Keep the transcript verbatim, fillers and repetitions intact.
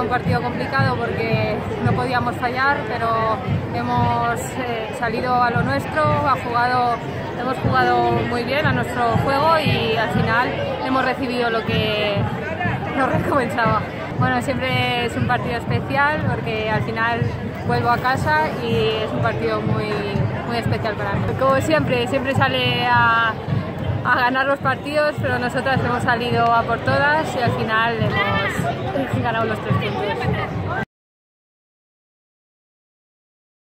un partido complicado porque no podíamos fallar, pero hemos eh, salido a lo nuestro, ha jugado, hemos jugado muy bien a nuestro juego y al final hemos recibido lo que nos recomendaba. Bueno, siempre es un partido especial porque al final vuelvo a casa y es un partido muy, muy especial para mí. Como siempre, siempre sale a, a ganar los partidos, pero nosotras hemos salido a por todas y al final hemos ganado los tres puntos.